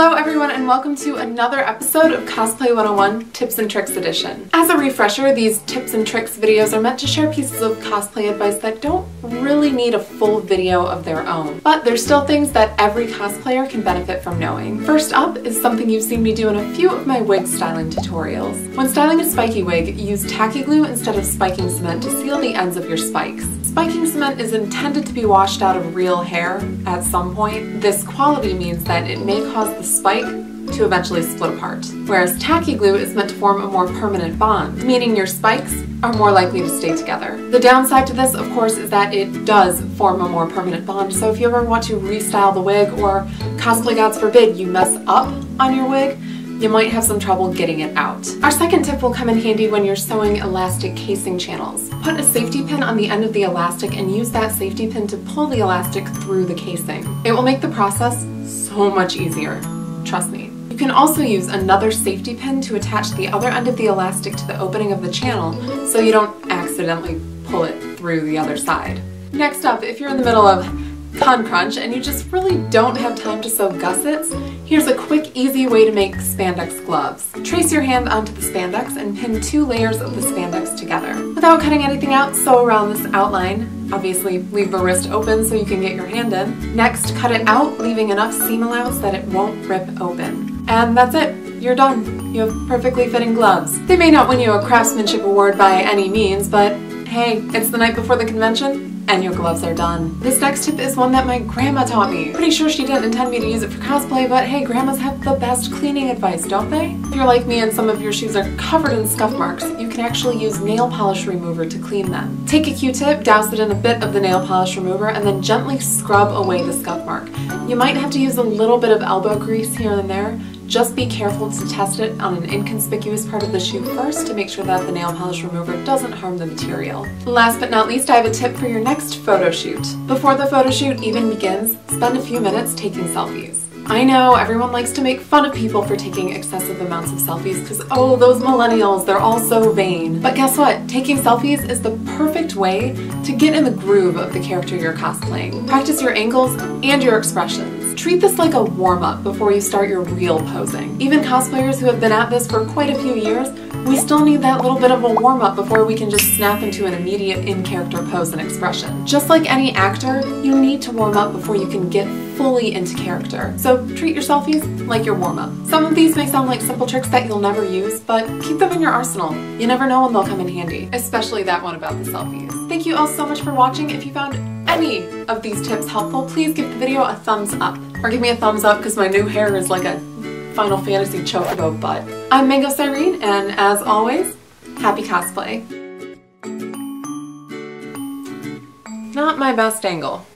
Hello everyone and welcome to another episode of Cosplay 101 Tips and Tricks Edition. As a refresher, these tips and tricks videos are meant to share pieces of cosplay advice that don't really need a full video of their own, but there's still things that every cosplayer can benefit from knowing. First up is something you've seen me do in a few of my wig styling tutorials. When styling a spiky wig, use tacky glue instead of spiking cement to seal the ends of your spikes. Spiking cement is intended to be washed out of real hair at some point. This quality means that it may cause the spike to eventually split apart, whereas tacky glue is meant to form a more permanent bond, meaning your spikes are more likely to stay together. The downside to this, of course, is that it does form a more permanent bond, so if you ever want to restyle the wig or, cosplay gods forbid, you mess up on your wig, you might have some trouble getting it out. Our second tip will come in handy when you're sewing elastic casing channels. Put a safety pin on the end of the elastic and use that safety pin to pull the elastic through the casing. It will make the process so much easier, trust me. You can also use another safety pin to attach the other end of the elastic to the opening of the channel so you don't accidentally pull it through the other side. Next up, if you're in the middle of con crunch and you just really don't have time to sew gussets, here's a quick, easy way to make spandex gloves. Trace your hand onto the spandex and pin 2 layers of the spandex together. Without cutting anything out, sew around this outline. Obviously, leave the wrist open so you can get your hand in. Next, cut it out, leaving enough seam allowance that it won't rip open. And that's it. You're done. You have perfectly fitting gloves. They may not win you a craftsmanship award by any means, but hey, it's the night before the convention, and your gloves are done. This next tip is one that my grandma taught me. Pretty sure she didn't intend me to use it for cosplay, but hey, grandmas have the best cleaning advice, don't they? If you're like me and some of your shoes are covered in scuff marks, you can actually use nail polish remover to clean them. Take a Q-tip, douse it in a bit of the nail polish remover, and then gently scrub away the scuff mark. You might have to use a little bit of elbow grease here and there. Just be careful to test it on an inconspicuous part of the shoe first to make sure that the nail polish remover doesn't harm the material. Last but not least, I have a tip for your next photo shoot. Before the photo shoot even begins, spend a few minutes taking selfies. I know everyone likes to make fun of people for taking excessive amounts of selfies because, oh, those millennials, they're all so vain. But guess what? Taking selfies is the perfect way to get in the groove of the character you're cosplaying. Practice your angles and your expressions. Treat this like a warm-up before you start your real posing. Even cosplayers who have been at this for quite a few years, we still need that little bit of a warm-up before we can just snap into an immediate in-character pose and expression. Just like any actor, you need to warm up before you can get fully into character. So treat your selfies like your warm-up. Some of these may sound like simple tricks that you'll never use, but keep them in your arsenal. You never know when they'll come in handy, especially that one about the selfies. Thank you all so much for watching. If you found any of these tips helpful, please give the video a thumbs up. Or give me a thumbs up because my new hair is like a Final Fantasy chocobo butt. I'm Mango Cyrene, and as always, happy cosplay. Not my best angle.